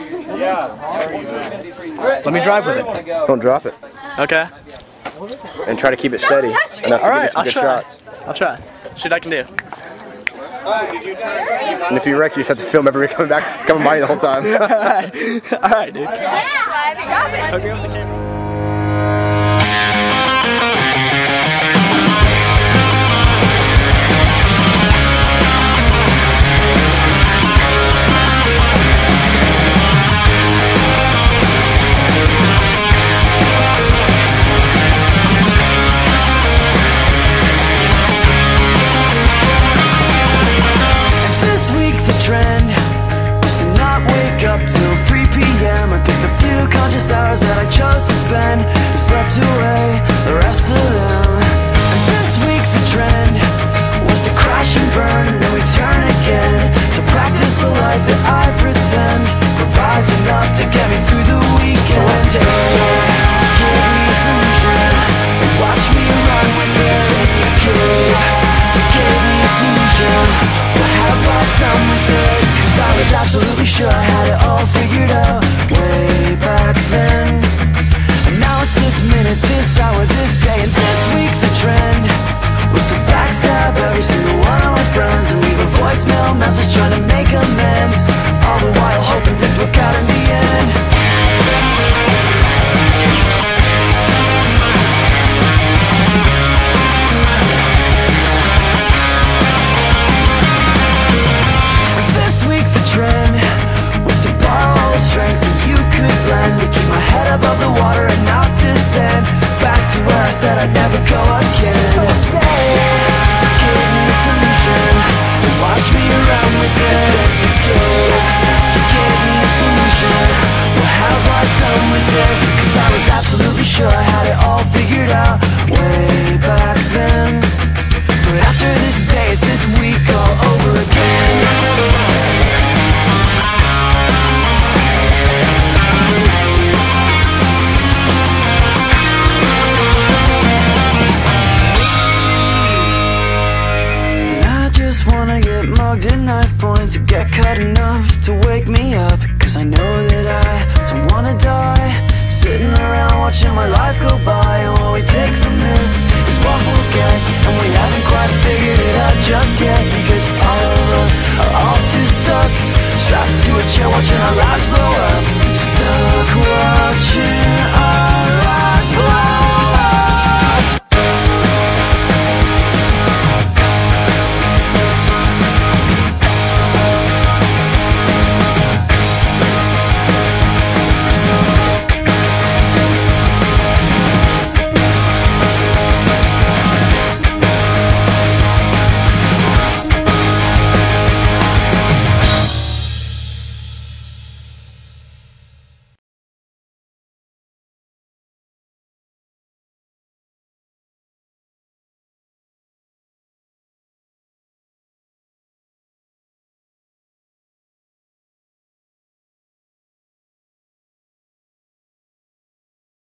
Let me drive with it. Don't drop it. Okay. And try to keep it steady enough to give you some good shots. I'll try. See what I can do. And if you wreck, you just have to film everybody coming by you the whole time. All right, dude. Hours that I chose to spend and slept away the rest of them. And this week the trend was to crash and burn and then we turn again. To practice the life that I pretend provides enough to get me through the weekend. So give me some gin and watch me run with it. You gave me some gin. What have I done with it? 'Cause I was absolutely sure I had it all figured out way back then. And now it's this minute, this hour, this day, and this week the trend was to backstab every single one of my friends and leave a voicemail message trying to make amends, all the while hoping things work out in the end. I'd never go again. So say, give me a solution and watch me run with it. You gave me a solution. What have I done with it? 'Cause I was absolutely sure I had it all figured out way back then. But after this day, it's this week all over again. And knife point to get cut enough to wake me up, 'cause I know that I don't wanna die sitting around watching my life go by. And what we take from this is what we'll get, and we haven't